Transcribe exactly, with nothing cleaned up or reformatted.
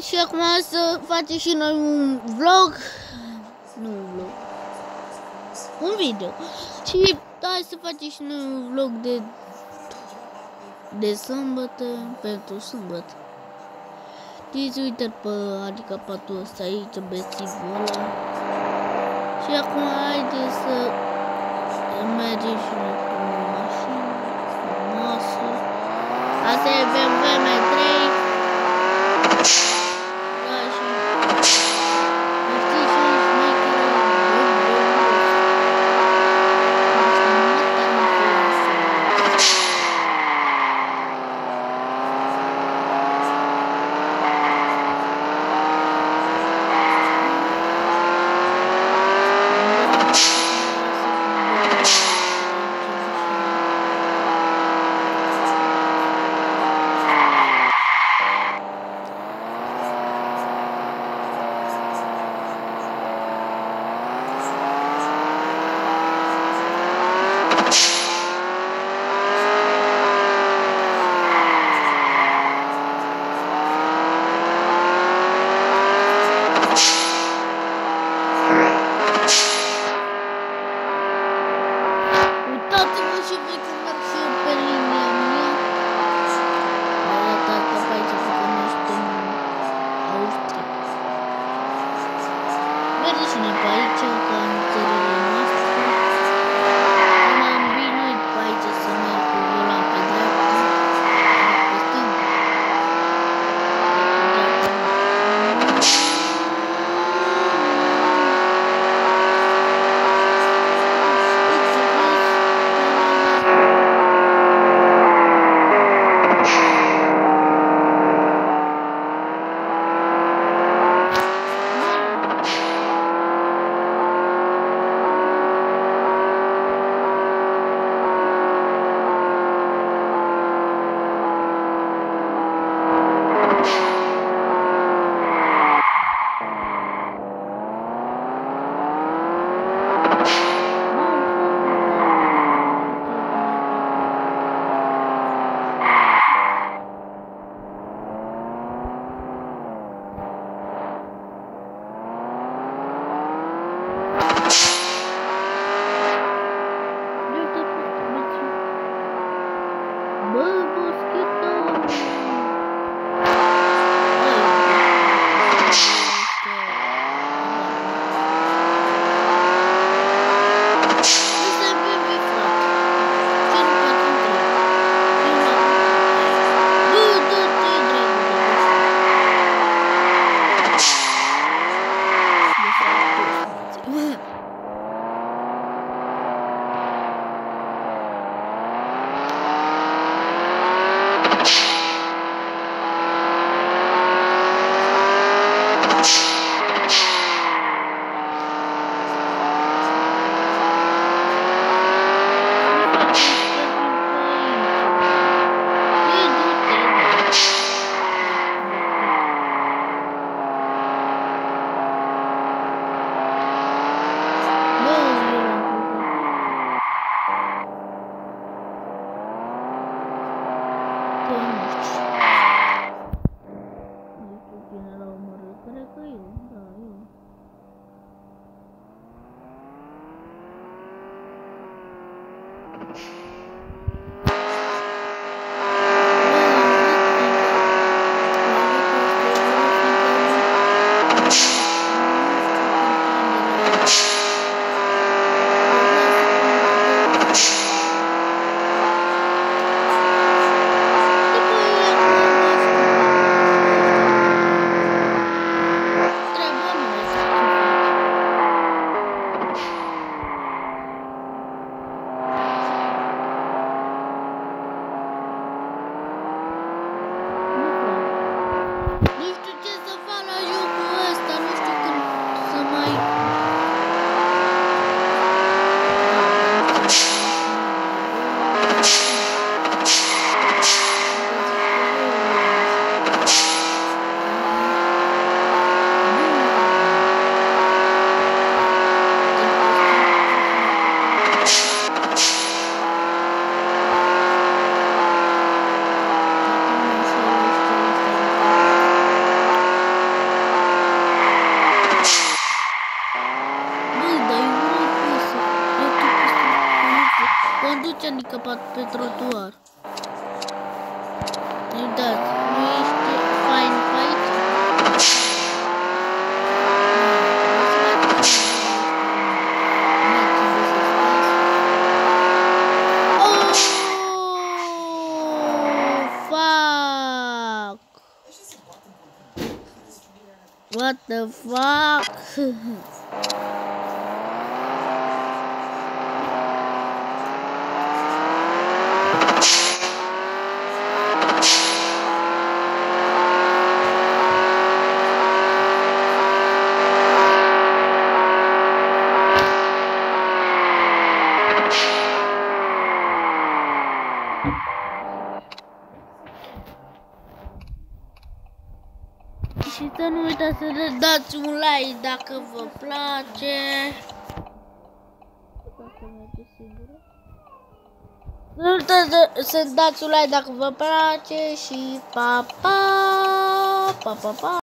Și acum să facem și noi un vlog. Nu un vlog. Un video. Și hai să facem și noi un vlog de de sâmbătă, pentru sâmbătă. Știți, uite pe handicapatul ăsta aici, bețivul ăla. Și acum haideți să mergem și noi cu o mașină frumoasă. Asta e B M W M trei. Da, și știți și aici makeră handicapat pe trotuar. Uitați, nu ești fain pe aici? Oh, fuck! What the fuck? Și să nu uitați să ne dați un like dacă vă place. Nu uitați să dați un like dacă vă place și pa pa pa pa pa.